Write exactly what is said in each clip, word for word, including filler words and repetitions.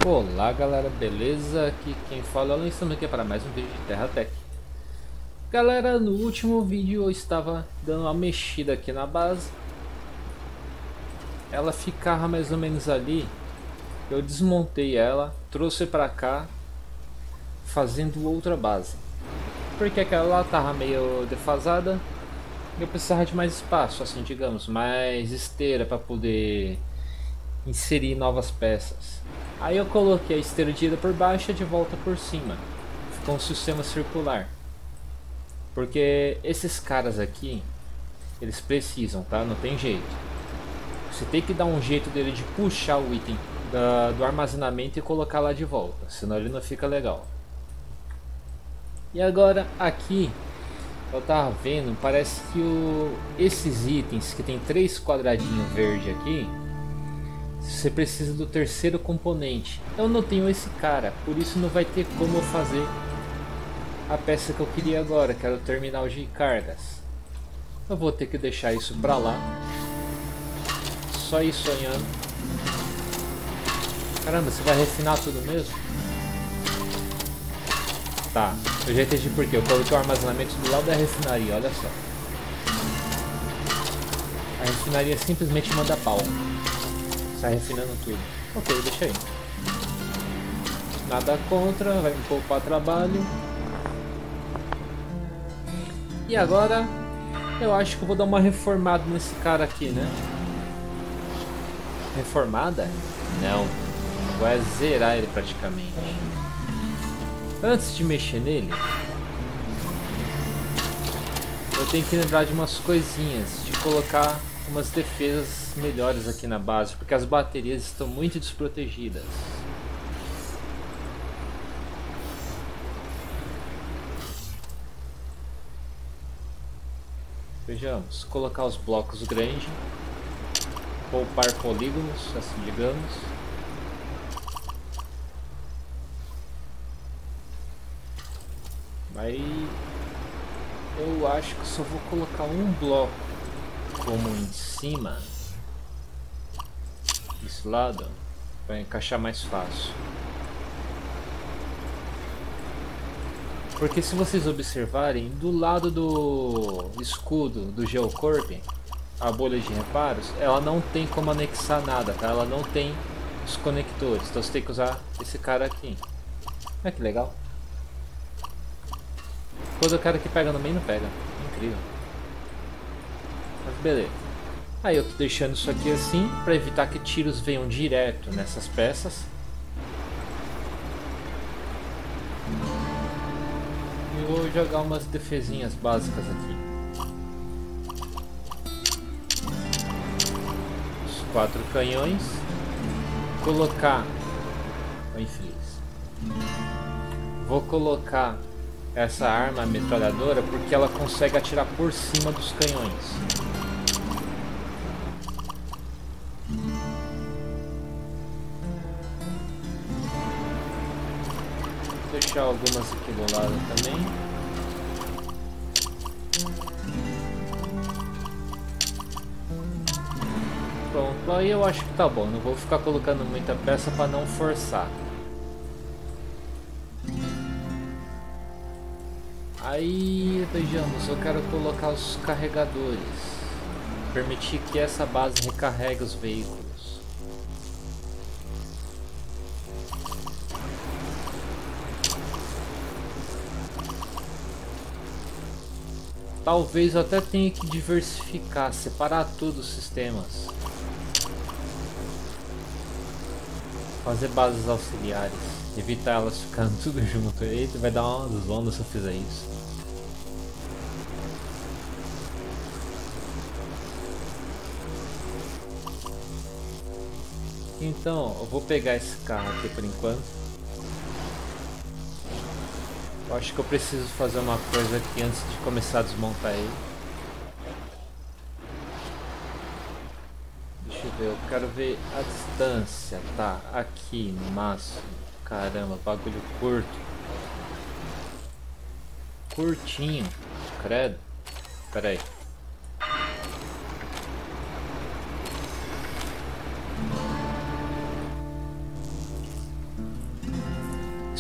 Olá galera, beleza? Aqui quem fala é o estamos aqui para mais um vídeo de TerraTech. Galera, no último vídeo eu estava dando uma mexida aqui na base. Ela ficava mais ou menos ali. Eu desmontei ela, trouxe para cá, fazendo outra base. Porque aquela lá estava meio defasada. Eu precisava de mais espaço, assim digamos, mais esteira para poder inserir novas peças. Aí eu coloquei a esteira de ida por baixo e de volta por cima. Ficou um sistema circular. Porque esses caras aqui, eles precisam, tá? Não tem jeito. Você tem que dar um jeito dele de puxar o item da, do armazenamento e colocar lá de volta. Senão ele não fica legal. E agora aqui, eu tava vendo, parece que o, esses itens que tem três quadradinhos verde aqui, você precisa do terceiro componente. Eu não tenho esse cara, por isso não vai ter como eu fazer a peça que eu queria agora, que era o terminal de cargas. Eu vou ter que deixar isso pra lá. Só ir sonhando. Caramba, você vai refinar tudo mesmo? Tá, eu já entendi porque. Eu coloquei o armazenamento do lado da refinaria, olha só. A refinaria simplesmente manda pau. Está refinando tudo. Ok, deixa aí. Nada contra, vai me poupar trabalho. E agora, eu acho que eu vou dar uma reformada nesse cara aqui, né? Reformada? Não. Vai zerar ele praticamente. Antes de mexer nele, eu tenho que lembrar de umas coisinhas, de colocar umas defesas melhores aqui na base, porque as baterias estão muito desprotegidas. Vejamos, colocar os blocos grandes, poupar polígonos, assim digamos. Aí eu acho que só vou colocar um bloco como em cima desse lado para encaixar mais fácil. Porque se vocês observarem, do lado do escudo do Geocorp, a bolha de reparos, ela não tem como anexar nada, tá? Ela não tem os conectores, então você tem que usar esse cara aqui. Olha que legal. Quando o cara que pega no meio não pega, incrível. Mas beleza. Aí eu tô deixando isso aqui assim para evitar que tiros venham direto nessas peças. E vou jogar umas defesinhas básicas aqui. Os quatro canhões. Colocar. Oh, infeliz. Vou colocar essa arma metralhadora porque ela consegue atirar por cima dos canhões. Deixar algumas aqui do lado também. Pronto, aí eu acho que tá bom. Não vou ficar colocando muita peça para não forçar. Aí vejamos, eu quero colocar os carregadores. Permitir que essa base recarregue os veículos. Talvez eu até tenha que diversificar, separar todos os sistemas. Fazer bases auxiliares. Evitar elas ficando tudo junto. Eita, vai dar uma zona se eu fizer isso. Então, eu vou pegar esse carro aqui por enquanto. Eu acho que eu preciso fazer uma coisa aqui antes de começar a desmontar ele. Deixa eu ver, eu quero ver a distância. Tá, aqui no máximo. Caramba, bagulho curto. Curtinho. Credo. Pera aí.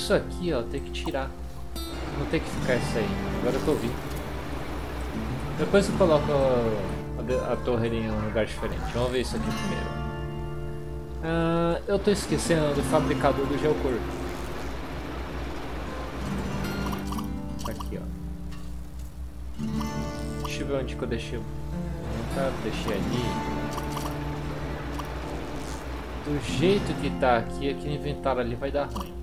Isso aqui, ó, tem que tirar. Não tem que ficar isso aí. Agora que eu vi. Depois eu coloco a, a, a torre em um lugar diferente. Vamos ver isso aqui primeiro. Ah, eu tô esquecendo do fabricador do Geocorpo. Aqui, ó. Deixa eu ver onde que eu deixei. Tá, deixei ali. Do jeito que tá aqui, aquele inventário ali vai dar ruim.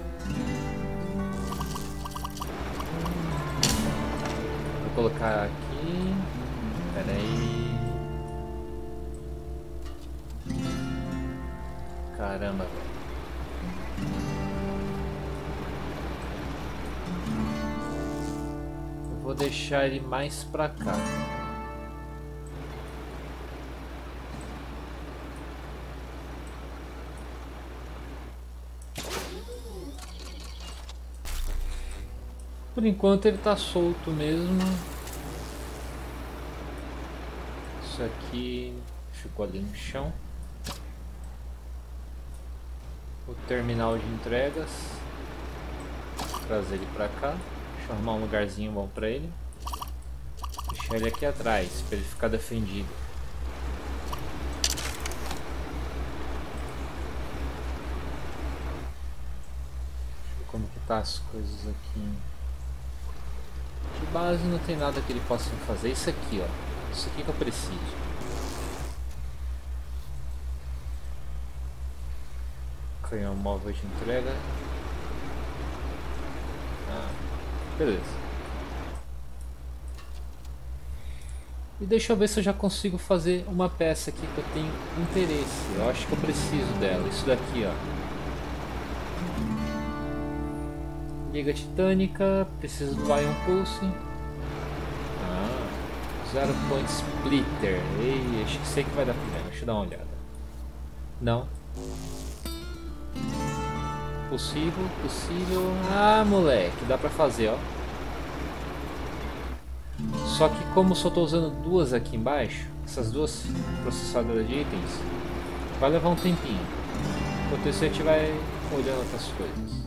Vou colocar aqui. Pera aí. Caramba, velho. Eu vou deixar ele mais pra cá. Por enquanto ele tá solto mesmo. Isso aqui ficou ali no chão. O terminal de entregas. Vou trazer ele pra cá. Deixa eu arrumar um lugarzinho bom pra ele. Deixar ele aqui atrás, pra ele ficar defendido. Deixa eu ver como que tá as coisas aqui. De base não tem nada que ele possa fazer. Isso aqui, ó. Isso aqui que eu preciso. Canhão móvel de entrega. Ah, beleza. E deixa eu ver se eu já consigo fazer uma peça aqui que eu tenho interesse. Eu acho que eu preciso dela. Isso daqui, ó. Liga titânica, preciso do Ion Pulse. Ah, Zero Point Splitter. Ei, acho que sei que vai dar problema. Deixa eu dar uma olhada. Não. Possível, possível. Ah, moleque, dá pra fazer, ó. Só que como só tô usando duas aqui embaixo, essas duas processadoras de itens, vai levar um tempinho. Enquanto isso a gente vai olhando outras coisas.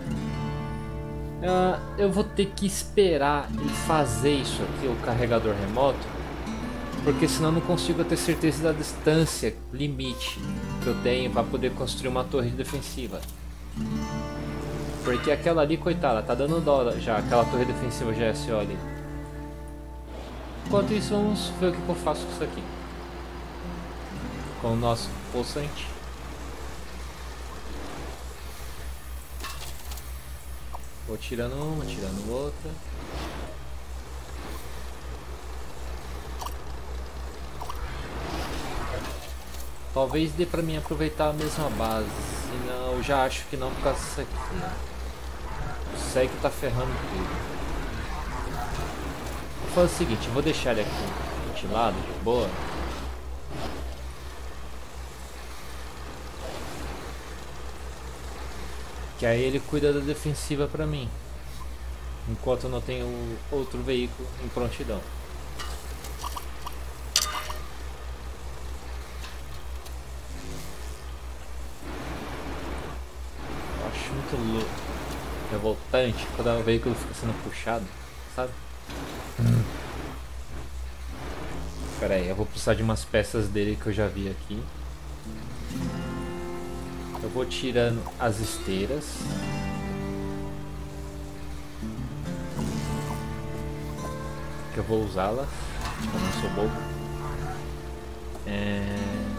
Uh, eu vou ter que esperar ele fazer isso aqui, o carregador remoto, porque senão eu não consigo ter certeza da distância limite que eu tenho para poder construir uma torre defensiva. Porque aquela ali, coitada, tá dando dó já, aquela torre defensiva G S O ali. Enquanto isso, vamos ver o que eu faço com isso aqui. Com o nosso pulsante. Vou tirando uma, tirando outra. Talvez dê pra mim aproveitar a mesma base. Senão eu já acho que não por causa disso aqui. Isso aí que tá ferrando tudo. Vou fazer o seguinte, eu vou deixar ele aqui ventilado de boa. Que aí ele cuida da defensiva pra mim, enquanto eu não tenho outro veículo em prontidão. Eu acho muito louco, revoltante quando o veículo fica sendo puxado, sabe? Hum. Pera aí, eu vou precisar de umas peças dele que eu já vi aqui. Eu vou tirando as esteiras. Que eu vou usá-las. Eu não sou bobo. É...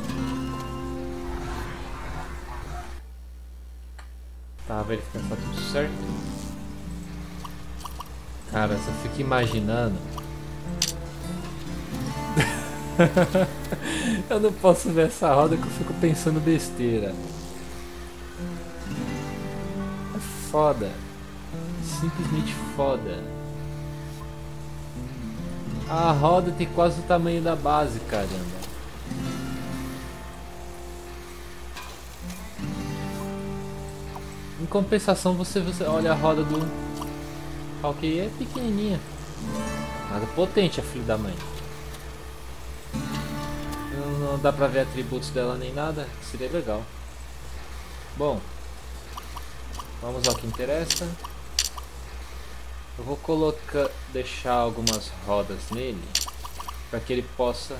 Tá verificando se tá tudo certo. Cara, eu fico imaginando. Eu não posso ver essa roda que eu fico pensando besteira. É foda. Simplesmente foda. A roda tem quase o tamanho da base, caramba. Em compensação, você, você olha a roda do Valkyrie, é pequenininha. Mas é potente, a filha da mãe. Não, não dá pra ver atributos dela nem nada. Seria legal. Bom, Vamos ao que interessa. Eu vou colocar, deixar algumas rodas nele para que ele possa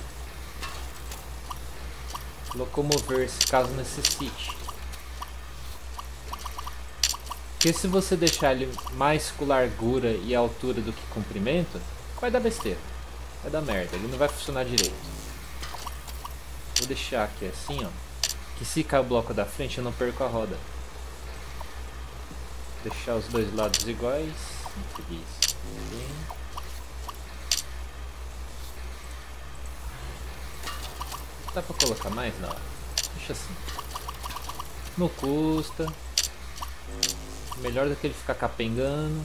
locomover-se caso necessite. Porque se você deixar ele mais com largura e altura do que comprimento, vai dar besteira, vai dar merda, ele não vai funcionar direito. Vou deixar aqui assim, ó, que se cair o bloco da frente eu não perco a roda. Deixar os dois lados iguais. Isso. Dá pra colocar mais? Não. Deixa assim. Não custa. Melhor do que ele ficar capengando.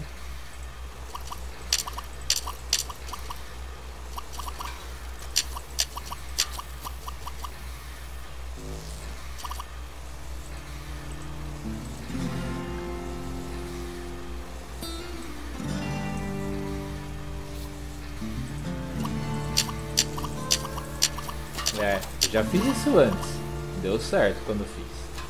É, eu já fiz isso antes. Deu certo quando fiz.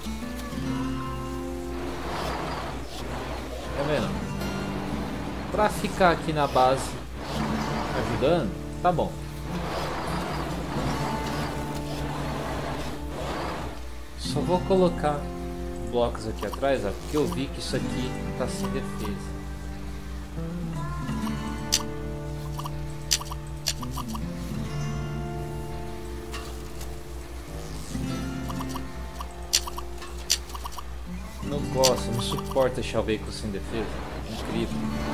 Tá vendo? Pra ficar aqui na base ajudando, tá bom. Só vou colocar blocos aqui atrás, ó, porque eu vi que isso aqui tá sem defesa. Não gosto, não suporto deixar o veículo sem defesa. Incrível.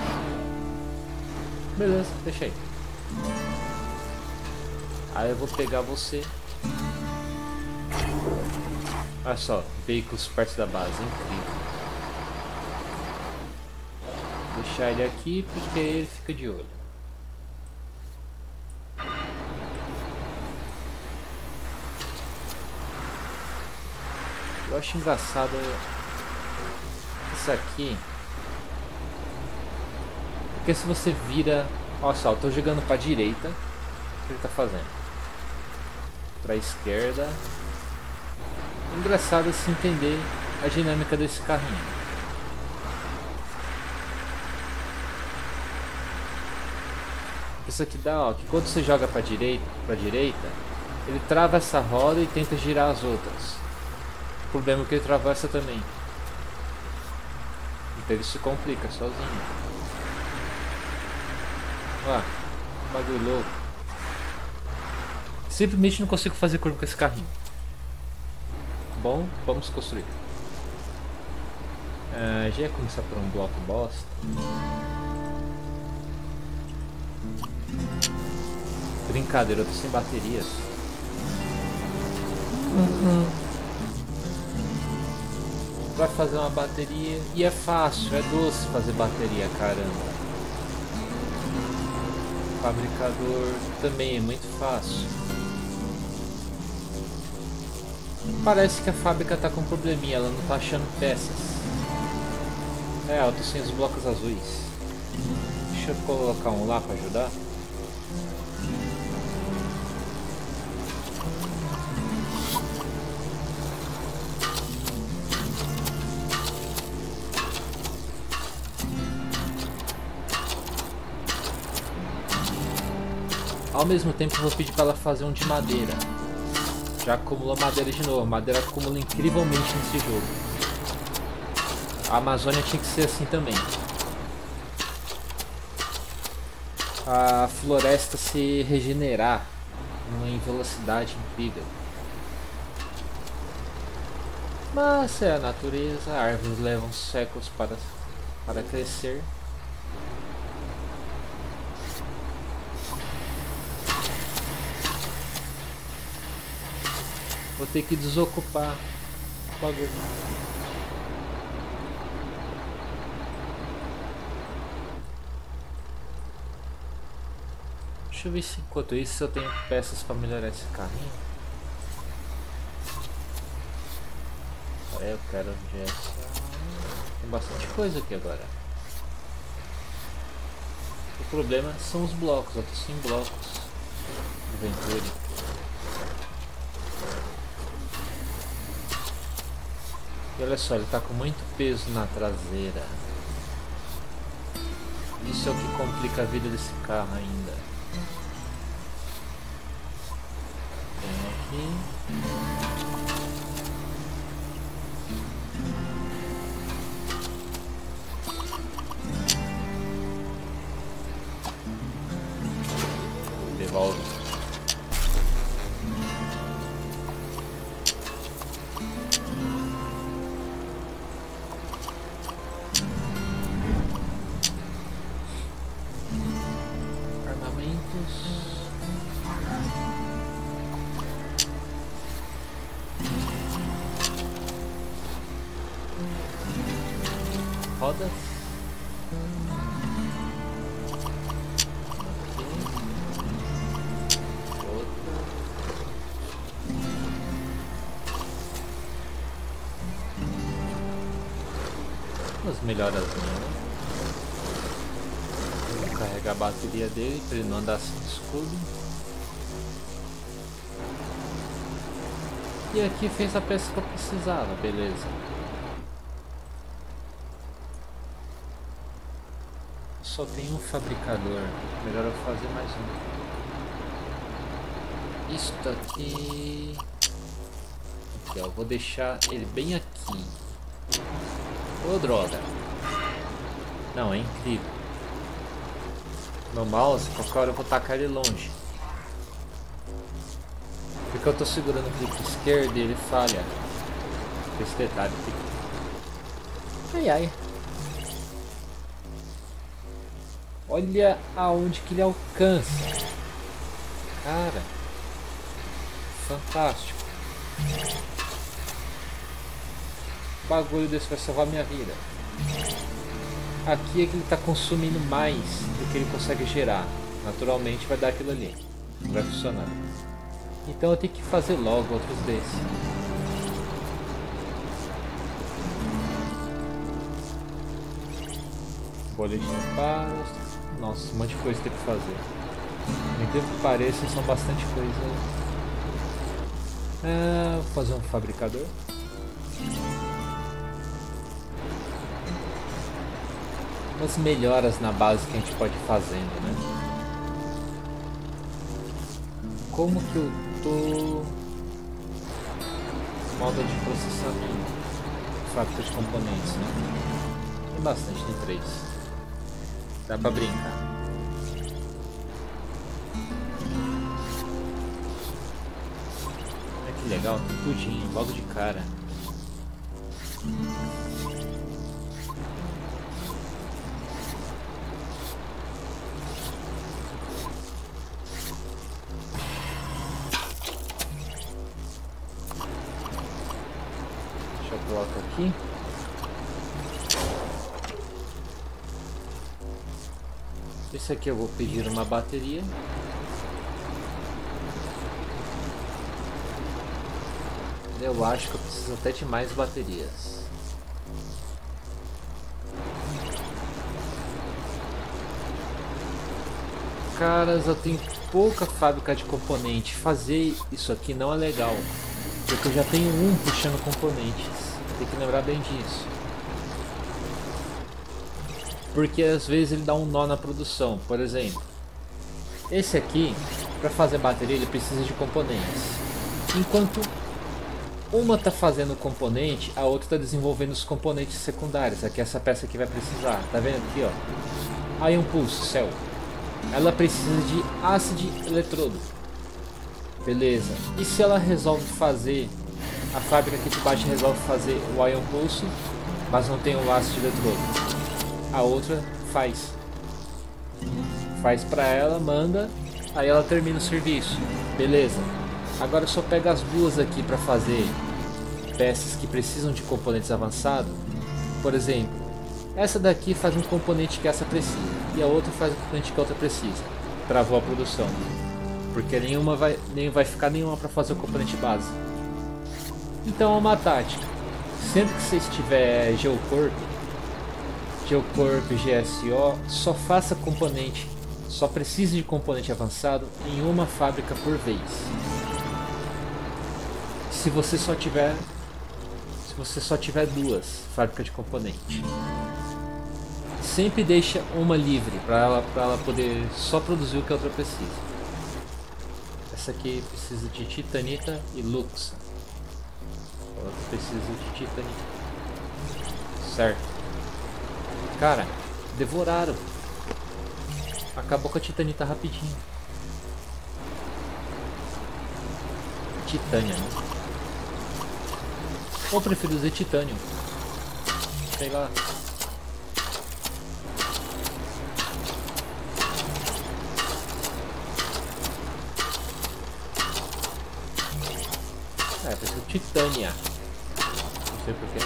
Beleza, deixei. Aí eu vou pegar você. Olha só, veículos perto da base, incrível. Deixar ele aqui porque ele fica de olho. Eu acho engraçado isso aqui, porque se você vira, olha só, eu tô jogando para direita, o que ele tá fazendo? Para esquerda. Engraçado se entender a dinâmica desse carrinho. Isso aqui dá, ó, que quando você joga para direita, para direita, ele trava essa roda e tenta girar as outras. O problema é que ele trava essa também. Então ele se complica sozinho. Olha lá, bagulho louco. Simplesmente não consigo fazer curva com esse carrinho. Bom, vamos construir. Ah, já ia começar por um bloco bosta. Brincadeira, eu tô sem baterias. Uhum. Vai fazer uma bateria e é fácil, é doce fazer bateria, caramba. Fabricador também é muito fácil. Parece que a fábrica tá com um probleminha, ela não tá achando peças. É, eu tô sem os blocos azuis. Deixa eu colocar um lá pra ajudar. Ao mesmo tempo eu vou pedir para ela fazer um de madeira. Já acumulou madeira de novo. Madeira acumula incrivelmente nesse jogo. A Amazônia tinha que ser assim também. A floresta se regenerar em velocidade incrível. Mas é a natureza, árvores levam séculos para, para crescer. Vou ter que desocupar o bagulho. Deixa eu ver se enquanto isso eu tenho peças para melhorar esse carrinho. É, eu quero onde é. Tem bastante coisa aqui agora. O problema são os blocos, eu tô sem blocos do Venturi. E olha só, ele tá com muito peso na traseira. Isso é o que complica a vida desse carro ainda. Tem aqui. Devolve. Rodas. Umas melhoras, né? Vou carregar a bateria dele para ele não andar sem escudo. E aqui fez a peça que eu precisava, beleza. Só tem um fabricador, melhor eu fazer mais um. Isto aqui... Aqui, ó, vou deixar ele bem aqui. Ô, droga! Não, é incrível. Meu mouse, qualquer hora eu vou tacar ele longe. Porque eu tô segurando o clique esquerdo e ele falha. Esse detalhe aqui. Ai, ai. Olha aonde que ele alcança. Cara. Fantástico. O bagulho desse vai salvar minha vida. Aqui é que ele está consumindo mais do que ele consegue gerar. Naturalmente vai dar aquilo ali. Não vai funcionar. Então eu tenho que fazer logo outros desses. Bolha de reparos. Nossa, um monte de coisa tem que fazer. Incrível que pareça, são bastante coisa. Ah, vou fazer um fabricador. Umas melhoras na base que a gente pode ir fazendo, né? Como que eu tô? Modo de processamento, fábrica de componentes, né? Tem bastante, tem três. Dá pra brincar. Olha que legal, tem tudinho, logo de cara. Deixa eu colocar aqui. Esse aqui eu vou pedir uma bateria. Eu acho que eu preciso até de mais baterias. Caras, eu tenho pouca fábrica de componente. Fazer isso aqui não é legal, porque eu já tenho um puxando componentes. Tem que lembrar bem disso. Porque às vezes ele dá um nó na produção. Por exemplo, esse aqui, para fazer bateria, ele precisa de componentes. Enquanto uma está fazendo o componente, a outra está desenvolvendo os componentes secundários. Aqui essa peça aqui vai precisar. Tá vendo aqui, ó? Ion Pulse Cell. Ela precisa de ácido eletrodo. Beleza. E se ela resolve fazer, a fábrica aqui de baixo resolve fazer o Ion Pulse, mas não tem o ácido eletrodo, a outra faz. Faz pra ela, manda, aí ela termina o serviço. Beleza. Agora eu só pego as duas aqui para fazer peças que precisam de componentes avançados. Por exemplo, essa daqui faz um componente que essa precisa e a outra faz um componente que a outra precisa. Travou a produção, porque nenhuma vai, nem vai ficar nenhuma para fazer o componente base. Então é uma tática. Sempre que você estiver Geocorp, Geocorp, G S O, só faça componente, só precise de componente avançado em uma fábrica por vez. Se você só tiver, se você só tiver duas fábricas de componente. Sempre deixa uma livre para ela, para ela poder só produzir o que a outra precisa. Essa aqui precisa de titanita e luxa. A outra precisa de titanita. Certo. Cara, devoraram. Acabou com a titanita rapidinho. Titânia, né? Ou prefiro dizer titânio. Sei lá. É, prefiro titânia. Não sei porquê.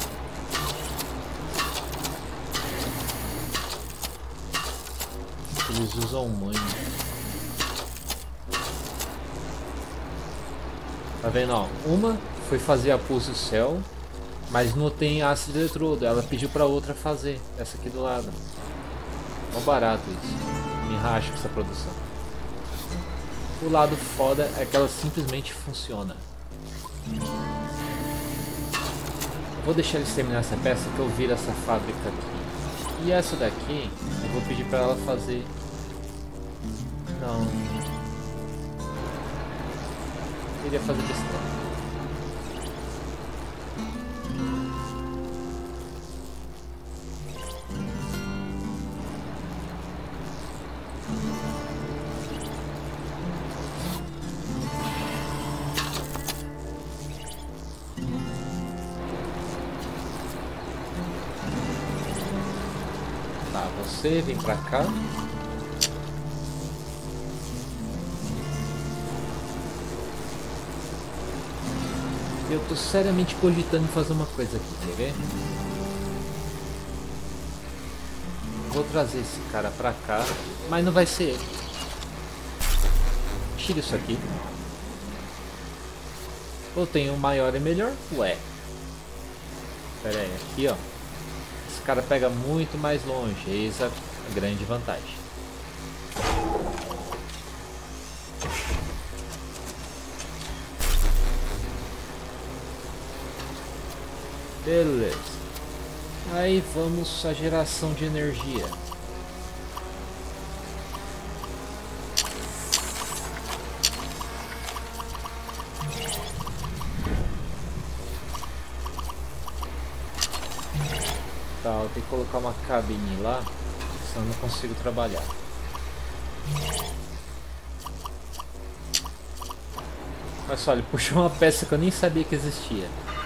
Eles usam muito. Tá vendo, ó? Uma foi fazer a pulse cell, mas não tem ácido eletrodo. Ela pediu pra outra fazer. Essa aqui do lado. Ó barato isso. Me racha com essa produção. O lado foda é que ela simplesmente funciona. Vou deixar eles terminar essa peça que eu viro essa fábrica aqui. E essa daqui, eu vou pedir pra ela fazer... Não... Eu iria fazer besteira. Tá, você vem pra cá. Eu tô seriamente cogitando fazer uma coisa aqui, quer ver? Vou trazer esse cara pra cá, mas não vai ser ele. Tira isso aqui. Ou tem um maior e melhor? Ué. Pera aí, aqui ó. Esse cara pega muito mais longe, eis a grande vantagem. Beleza. Aí vamos à geração de energia. Tá, eu tenho que colocar uma cabine lá, senão eu não consigo trabalhar. Olha só, ele puxou uma peça que eu nem sabia que existia.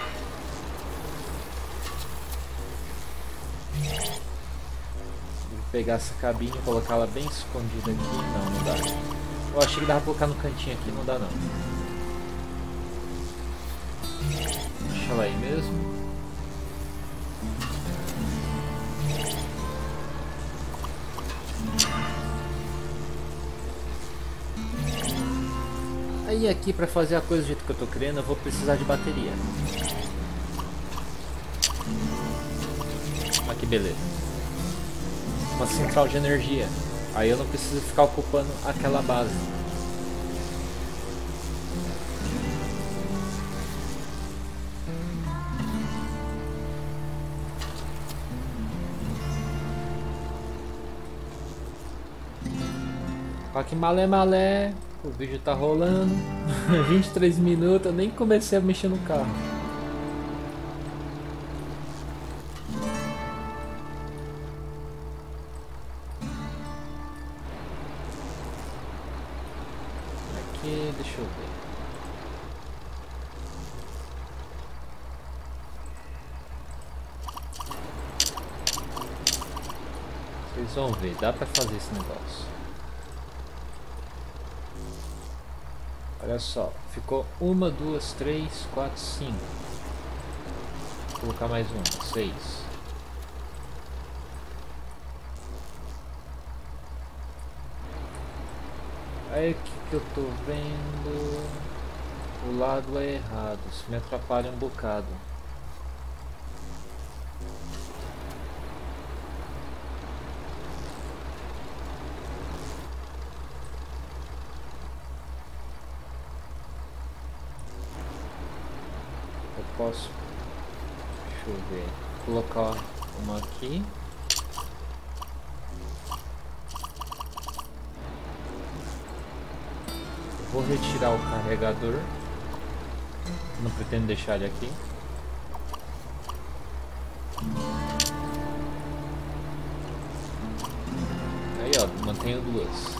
Pegar essa cabine e colocar ela bem escondida aqui. Não, não dá. Eu achei que dava pra colocar no cantinho aqui, não dá não. Deixa ela aí mesmo. Aí aqui pra fazer a coisa do jeito que eu tô querendo, eu vou precisar de bateria. Olha que beleza. Uma central de energia. Aí eu não preciso ficar ocupando aquela base. Olha que malé malé. O vídeo tá rolando. vinte e três minutos, eu nem comecei a mexer no carro. Deixa eu ver. Vocês vão ver, dá pra fazer esse negócio. Olha só, ficou uma, duas, três, quatro, cinco. Vou colocar mais uma, seis. Aí o que, que eu tô vendo? O lado é errado, isso me atrapalha um bocado. Eu posso eu ver. Vou colocar uma aqui. Vou retirar o carregador. Não pretendo deixar ele aqui. Aí ó, mantenho duas.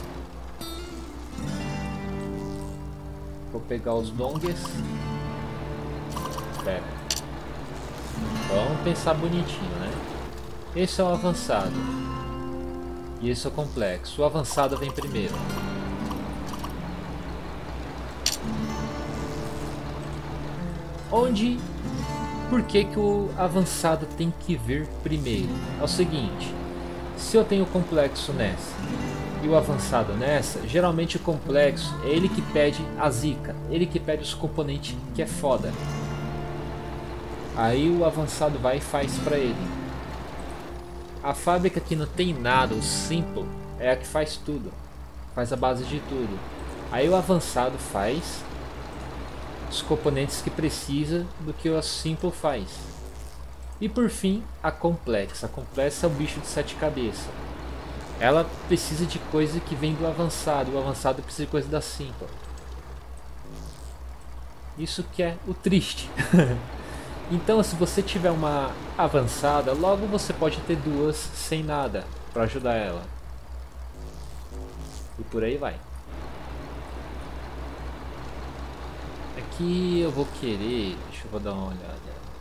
Vou pegar os dongues. Pera. Vamos pensar bonitinho, né? Esse é o avançado. E esse é o complexo. O avançado vem primeiro. Onde... Por que que o avançado tem que vir primeiro? É o seguinte. Se eu tenho o complexo nessa e o avançado nessa, geralmente o complexo é ele que pede a zica. Ele que pede os componentes que é foda. Aí o avançado vai e faz pra ele. A fábrica que não tem nada, o Simple, é a que faz tudo. Faz a base de tudo. Aí o avançado faz os componentes que precisa do que o Simple faz. E por fim, a complexa. A complexa é o bicho de sete cabeças. Ela precisa de coisa que vem do avançado. O avançado precisa de coisa da Simple. Isso que é o triste. Então, se você tiver uma avançada, logo você pode ter duas sem nada para ajudar ela. E por aí vai. Aqui eu vou querer... Deixa eu vou dar uma olhada.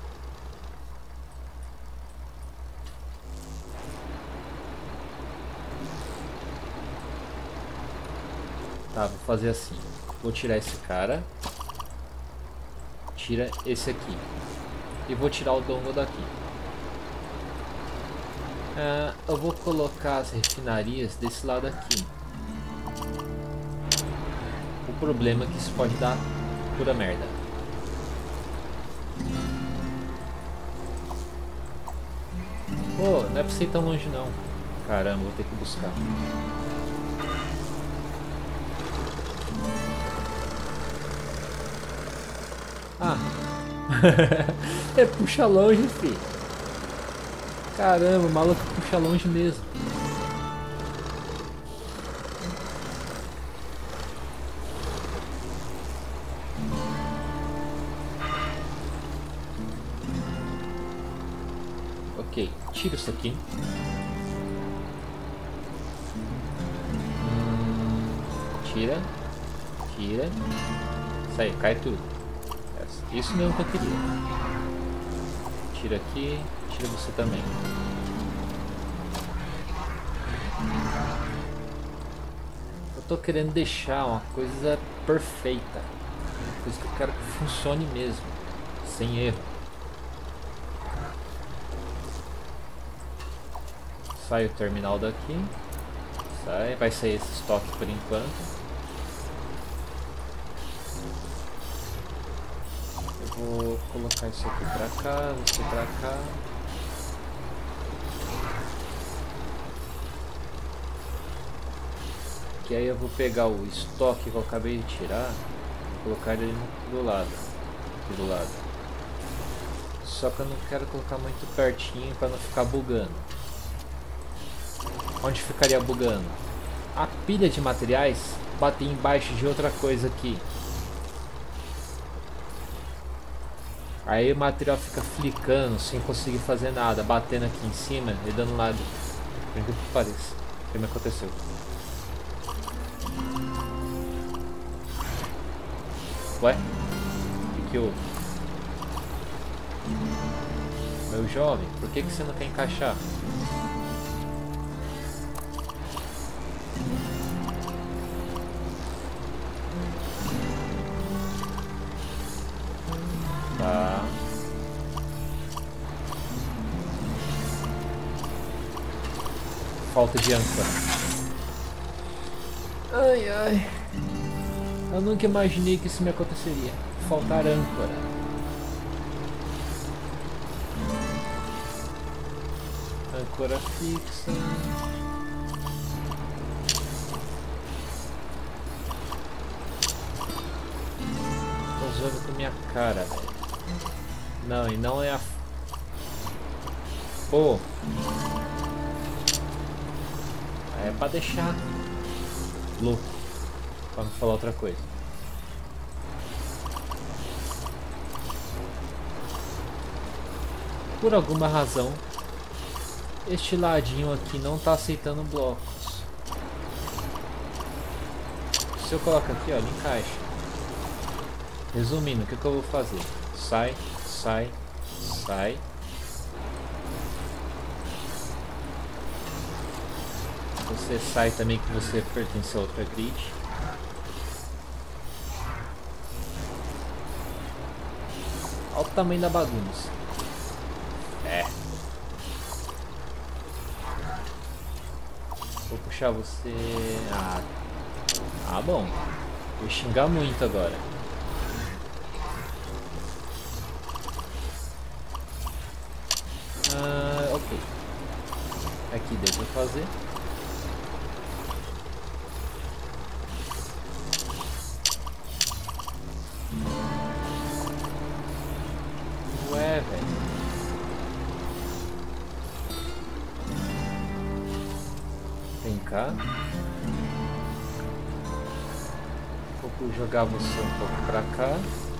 Tá, vou fazer assim. Vou tirar esse cara. Tira esse aqui. E vou tirar o dongle daqui. Ah, eu vou colocar as refinarias desse lado aqui. O problema é que isso pode dar pura merda. Pô, não é pra você ir tão longe não. Caramba, vou ter que buscar. Ah. É, puxa longe, fi. Caramba, o maluco puxa longe mesmo. Ok, tira isso aqui. Hum, tira. Tira. Isso aí, cai tudo. Isso mesmo que eu queria. Tira aqui, tira você também. Eu tô querendo deixar uma coisa perfeita. Uma coisa que eu quero que funcione mesmo. Sem erro. Sai o terminal daqui. Sai, vai sair esse estoque por enquanto. Vou colocar isso aqui pra cá, você pra cá. Que aí eu vou pegar o estoque que eu acabei de tirar e colocar ele do lado. Aqui do lado. Só que eu não quero colocar muito pertinho para não ficar bugando. Onde ficaria bugando? A pilha de materiais bater embaixo de outra coisa aqui. Aí o material fica flicando sem conseguir fazer nada, batendo aqui em cima e dando lado. Por incrível que pareça. O que me aconteceu? Ué? O que que houve? Meu jovem, por que que você não quer encaixar? Tá. Falta de âncora. Ai ai. Eu nunca imaginei que isso me aconteceria. Faltar âncora. Âncora fixa. Tô usando com minha cara, velho. Não, e não é a... Pô. É pra deixar louco. Pra não falar outra coisa. Por alguma razão, este ladinho aqui não tá aceitando blocos. Se eu coloco aqui, ó, ele encaixa. Resumindo, o que, que eu vou fazer? Sai, sai, sai. Você sai também, que você pertence a outra grid. Olha o tamanho da bagunça. É. Vou puxar você... Ah, ah bom. Vou xingar muito agora. Ah, ok. Aqui deu pra fazer. Ué, velho. Vem cá. Vou jogar você um pouco pra cá.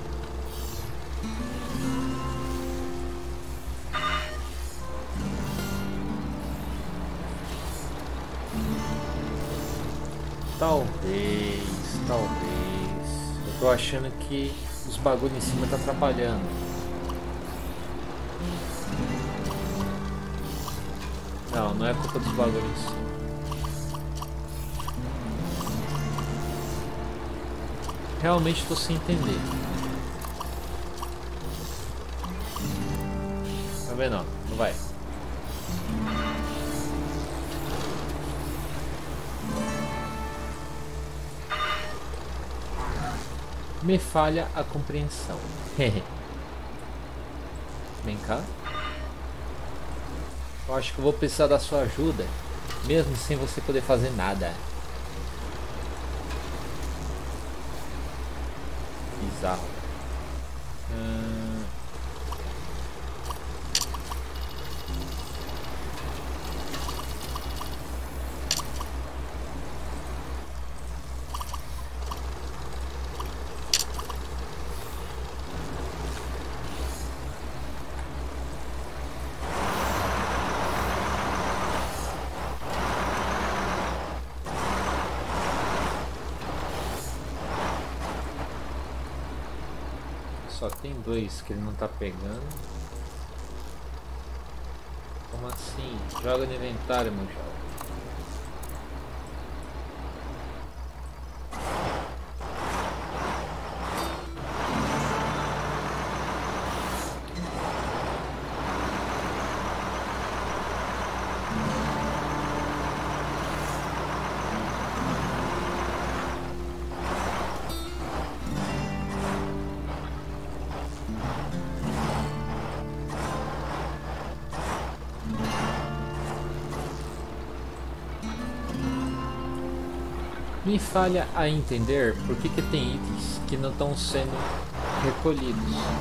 Talvez, talvez. Eu tô achando que os bagulhos em cima tá atrapalhando. Não, não é culpa dos bagulhos em cima. Realmente estou sem entender. Tá vendo? Não, não vai. Me falha a compreensão. Vem cá. Eu acho que eu vou precisar da sua ajuda, mesmo sem você poder fazer nada. Bizarro. Hum... Só tem dois que ele não tá pegando. Como assim? Joga no inventário, meu jovem. Me falha a entender por que, que tem itens que não estão sendo recolhidos,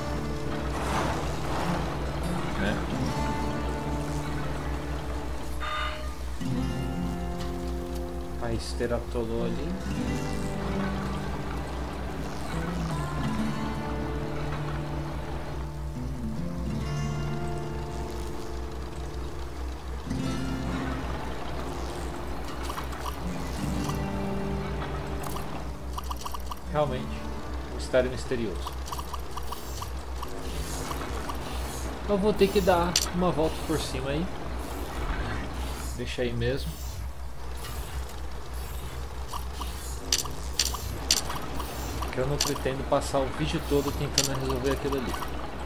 né? A esteira atolou ali. Realmente, um mistério misterioso. Eu vou ter que dar uma volta por cima aí. Deixa aí mesmo. Porque eu não pretendo passar o vídeo todo tentando resolver aquilo ali.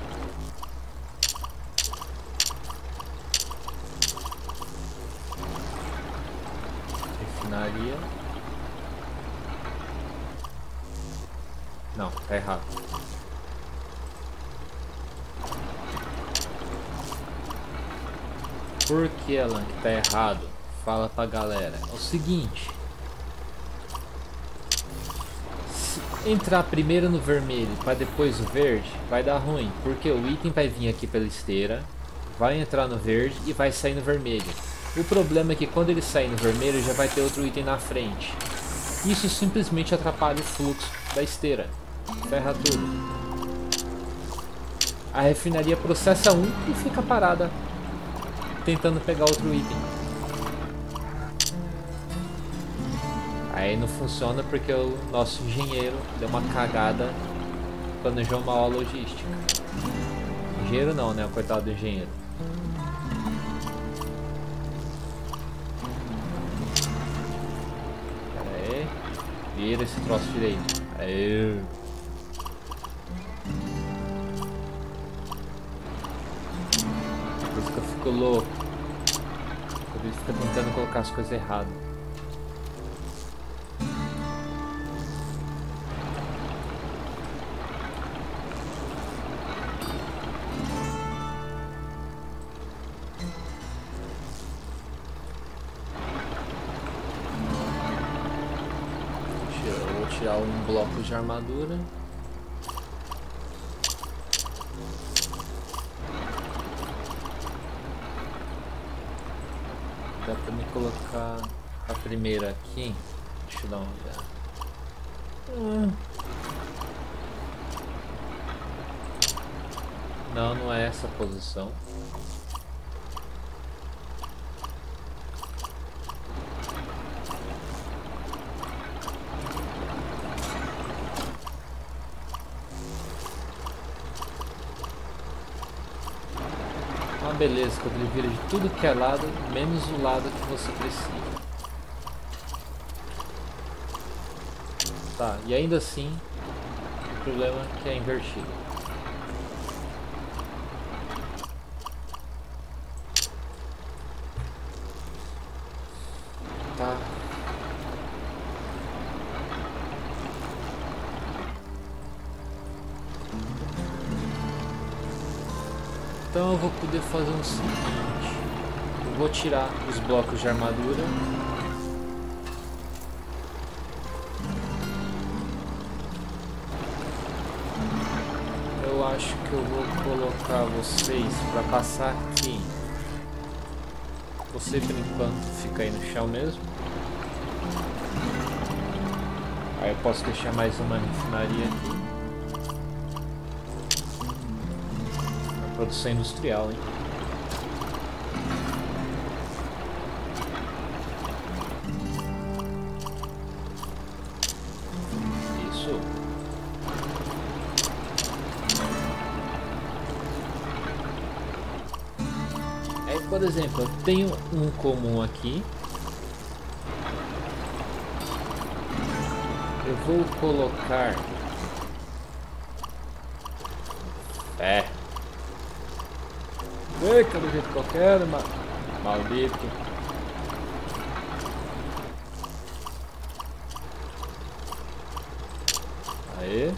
Refinaria. Não, tá errado. Por que, Alan, que tá errado? Fala pra galera. É o seguinte. Se entrar primeiro no vermelho para depois o verde, vai dar ruim. Porque o item vai vir aqui pela esteira. vai entrar no verde e vai sair no vermelho. O problema é que quando ele sair no vermelho já vai ter outro item na frente. Isso simplesmente atrapalha o fluxo da esteira. Ferra tudo. A refinaria processa um e fica parada tentando pegar outro item. Aí não funciona porque o nosso engenheiro deu uma cagada, planejou mal a logística. Engenheiro não, né? O coitado do engenheiro. Pera aí. Vira esse troço direito. Aê. Por isso que eu fico louco. Por isso que eu fico tentando colocar as coisas erradas. Vou tirar um bloco de armadura. Dá pra me colocar a primeira aqui. Deixa eu dar uma olhada. Hum. Não, não é essa posição. Beleza, quando ele vira de tudo que é lado, menos o lado que você precisa. Tá, e ainda assim, o problema é que é invertido. Tá. Então eu vou poder fazer o seguinte, eu vou tirar os blocos de armadura. Eu acho que eu vou colocar vocês para passar aqui. Você por enquanto fica aí no chão mesmo. Aí eu posso deixar mais uma refinaria aqui. Produção industrial, hein? Isso. Aí, por exemplo, eu tenho um comum aqui. Eu vou colocar... É. Fica do jeito que eu quero, ma... maldito. Aí.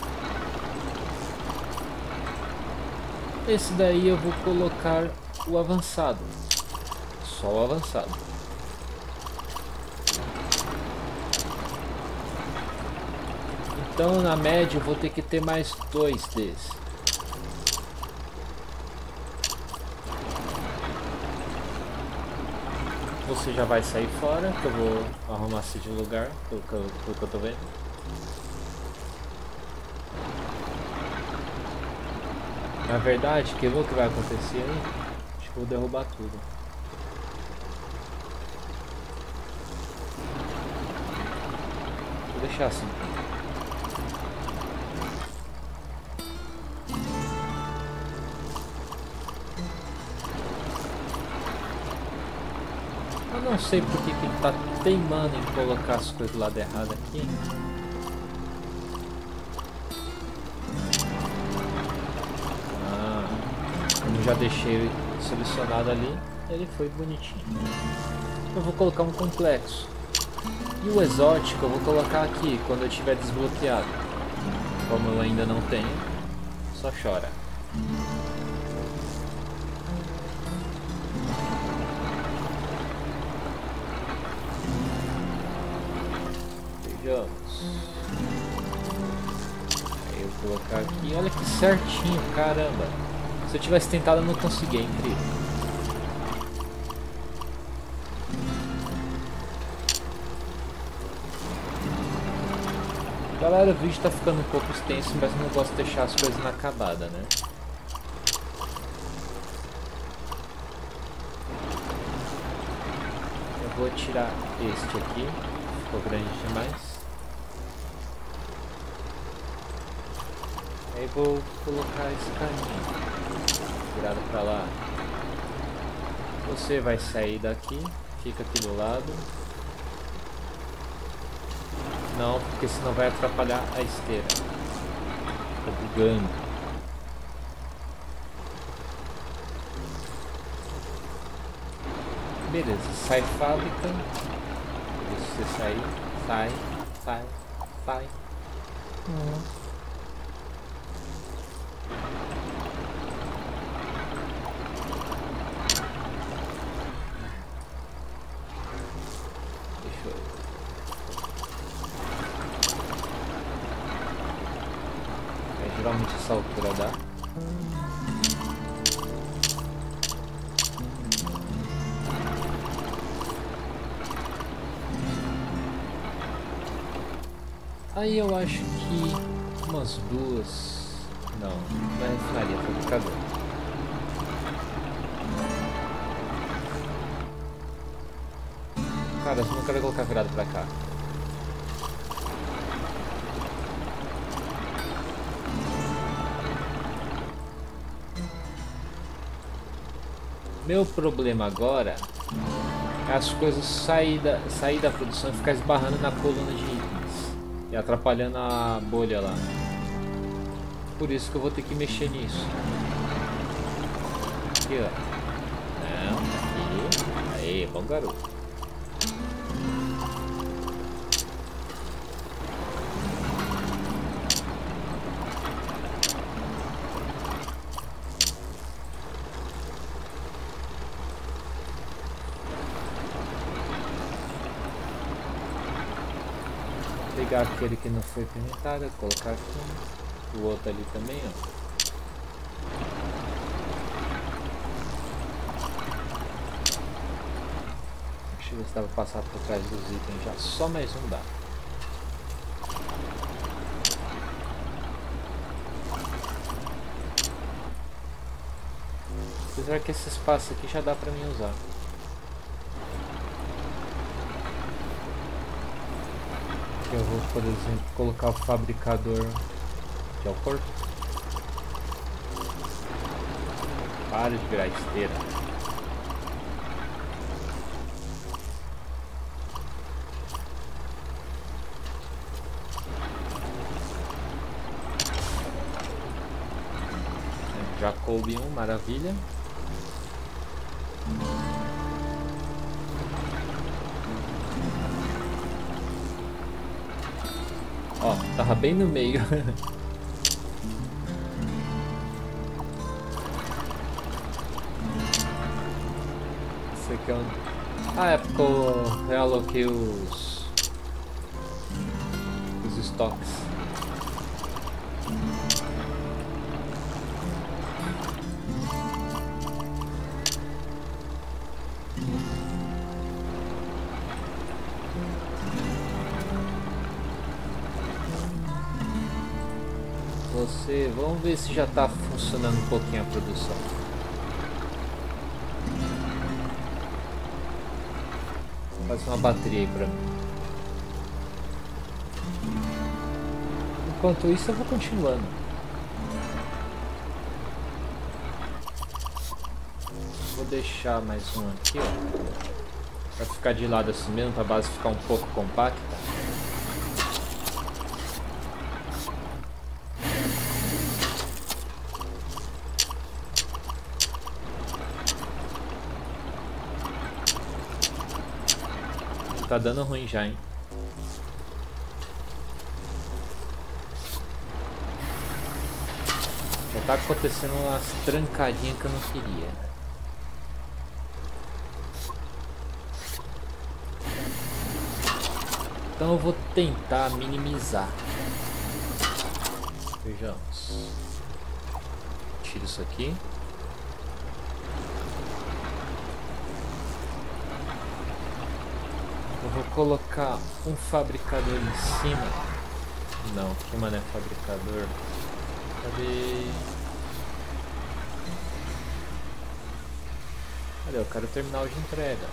Esse daí eu vou colocar o avançado. Só o avançado. Então na média eu vou ter que ter mais dois desses. Você já vai sair fora, que eu vou arrumar assim de lugar, pelo que eu, pelo que eu tô vendo. Na verdade, que o que vai acontecer aí? Acho que eu vou derrubar tudo. Vou deixar assim. Eu não sei porque que ele tá teimando em colocar as coisas do lado errado aqui. Ah, como já deixei selecionado ali, ele foi bonitinho. Eu vou colocar um complexo. E o exótico eu vou colocar aqui quando eu tiver desbloqueado. Como eu ainda não tenho, só chora. Aí eu vou colocar aqui, olha que certinho, caramba. Se eu tivesse tentado, eu não conseguia, é incrível. Galera, o vídeo tá ficando um pouco extenso, mas eu não gosto de deixar as coisas inacabadas, né? Eu vou tirar este aqui, ficou grande demais. Aí vou colocar esse caminho virado pra lá. Você vai sair daqui, fica aqui do lado. Não, porque senão vai atrapalhar a esteira. Tá bugando. Beleza, sai fábrica. Deixa você sair. Sai, sai, sai. Hum. Deixa eu... É, geralmente essa altura dá. Aí eu acho que umas duas... Não, não é refinaria, é fabricador. Cara, eu não quero colocar virado pra cá. Meu problema agora é as coisas sair da, sair da produção e ficar esbarrando na coluna de itens e atrapalhando a bolha lá. Por isso que eu vou ter que mexer nisso. Aqui, ó. Não, aqui. Aí, bom garoto. Pegar aquele que não foi pimentado, colocar aqui, o outro ali também, ó. Deixa eu ver se dá pra passar por trás dos itens já, só mais um dá. Apesar que esse espaço aqui já dá pra mim usar. Eu vou, por exemplo, colocar o fabricador que é o porto. Para de virar esteira. Já coube um, maravilha. Ó, tava bem no meio. Esse aqui é um... Ah, é porque eu realoquei os... os estoques. Você, vamos ver se já está funcionando um pouquinho a produção. Faz uma bateria aí pra mim. Enquanto isso eu vou continuando. Vou deixar mais um aqui, ó. Pra ficar de lado assim mesmo, pra base ficar um pouco compacta. Tá dando ruim já, hein? Já tá acontecendo umas trancadinhas que eu não queria. Então eu vou tentar minimizar. Vejamos. Tira isso aqui. vou colocar um fabricador em cima. Não, que mano é fabricador? Cadê? Cadê? Eu quero terminal de entrega.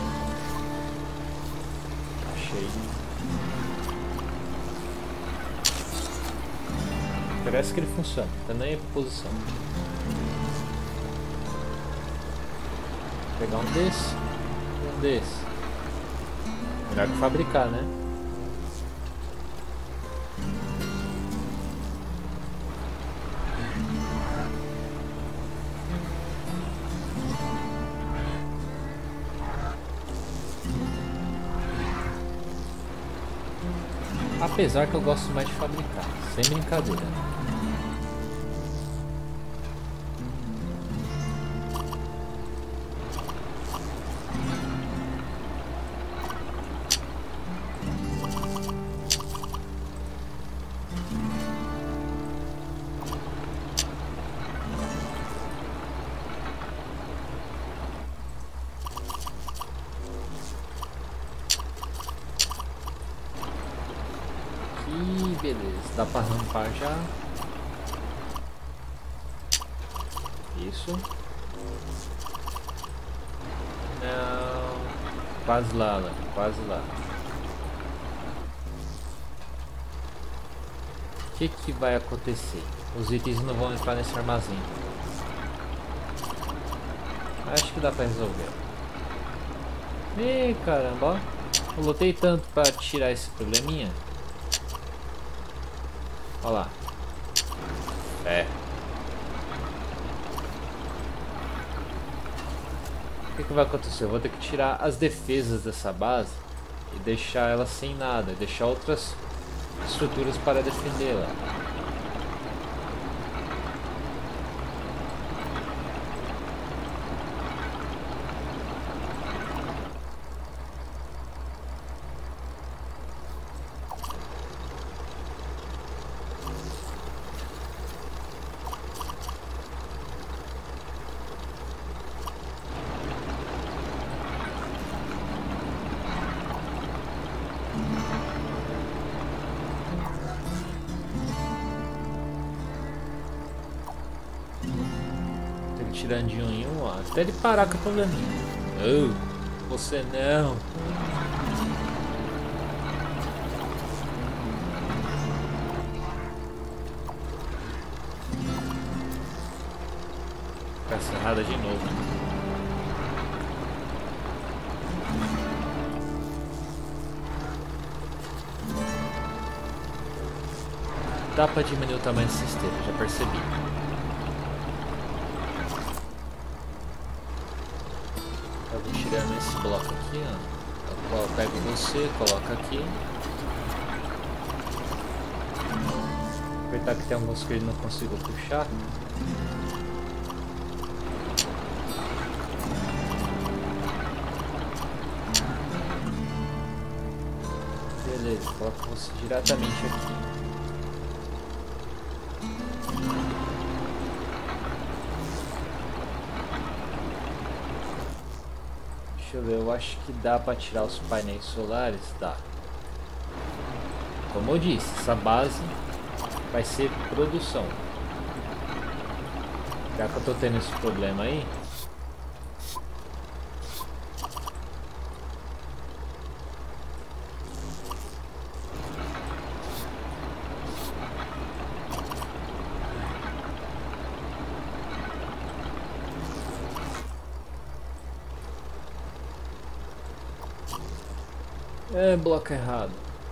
Achei. Parece que ele funciona, tá nem em posição. Vou pegar um desse, um desse. Melhor que fabricar, né? Apesar que eu gosto mais de fabricar, sem brincadeira. Ih, beleza, dá pra rampar já. Isso. Não. Quase lá, lá, quase lá. O que que vai acontecer? Os itens não vão entrar nesse armazém. Acho que dá pra resolver. Ih, caramba, ó. Eu lutei tanto pra tirar esse probleminha. Olha lá. É. O que que vai acontecer? Eu vou ter que tirar as defesas dessa base e deixar ela sem nada, deixar outras estruturas para defendê-la. Tirando de um em um, ó, até ele parar com o probleminha. Oh, você não. Ficar cerrada de novo. Dá pra diminuir o tamanho dessa esteira, já percebi. Eu vou tirando esse bloco aqui, ó. Eu pego você, coloca aqui. Aproveitar que tem alguns que ele não consigo puxar. Beleza, coloco você diretamente aqui. Deixa eu ver, eu acho que dá para tirar os painéis solares, dá. Como eu disse, essa base vai ser produção. Já que eu tô tendo esse problema aí, é bloco errado.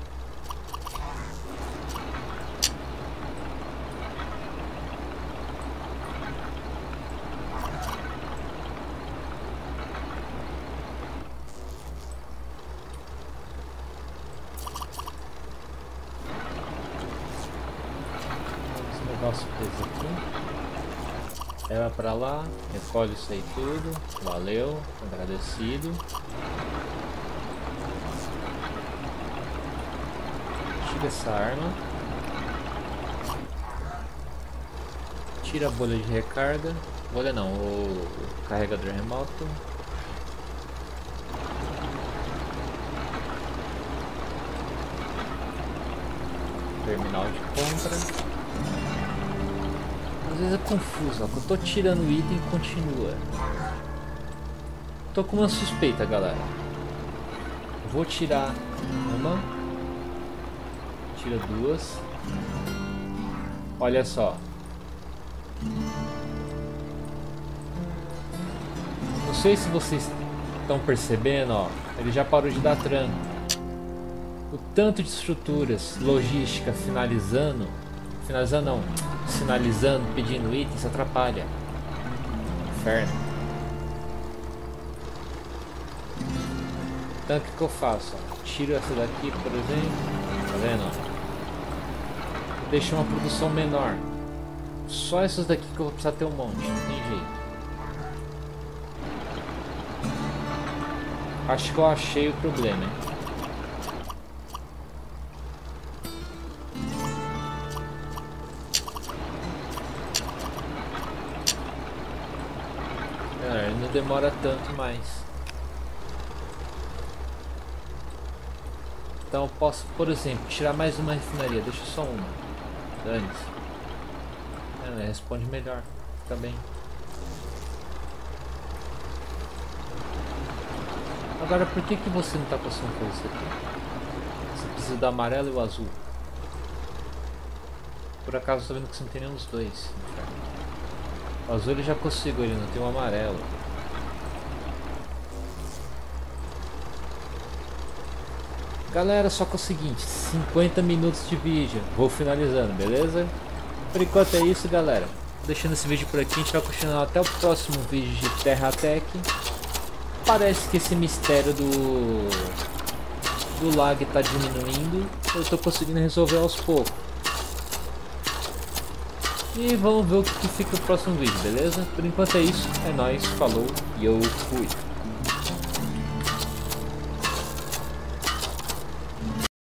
Esse negócio preso aqui. Leva pra lá, recolhe isso aí tudo. Valeu, agradecido. Essa arma, tira a bolha de recarga, bolha não, o carregador remoto, Terminal de compra. Às vezes é confuso, ó. Eu tô tirando o item e continua. Tô com uma suspeita, galera. Vou tirar uma. Tira duas. Olha só. Não sei se vocês estão percebendo, ó. Ele já parou de dar tranco. O tanto de estruturas, logística finalizando. Finalizando não. Sinalizando, pedindo itens, atrapalha. Inferno. Então o que, que eu faço? Ó? Tiro essa daqui, por exemplo. Tá vendo? Deixo uma produção menor. Só essas daqui que eu vou precisar ter um monte. Não tem jeito. Acho que eu achei o problema, hein? É, não demora tanto mais. Então eu posso, por exemplo, tirar mais uma refinaria. Deixa só uma. Dane-se. É, responde melhor. Fica bem. Agora, por que que você não está conseguindo fazer isso aqui? Você precisa do amarelo e o azul. Por acaso, estou vendo que você não tem nenhum dos dois. O azul ele já consigo, ele não tem o amarelo. Galera, só que é o seguinte, cinquenta minutos de vídeo. Vou finalizando, beleza? Por enquanto é isso, galera. Deixando esse vídeo por aqui, a gente vai continuar até o próximo vídeo de Terratech. Parece que esse mistério do do lag está diminuindo. Eu estou conseguindo resolver aos poucos. E vamos ver o que fica no próximo vídeo, beleza? Por enquanto é isso, é nóis, falou e eu fui.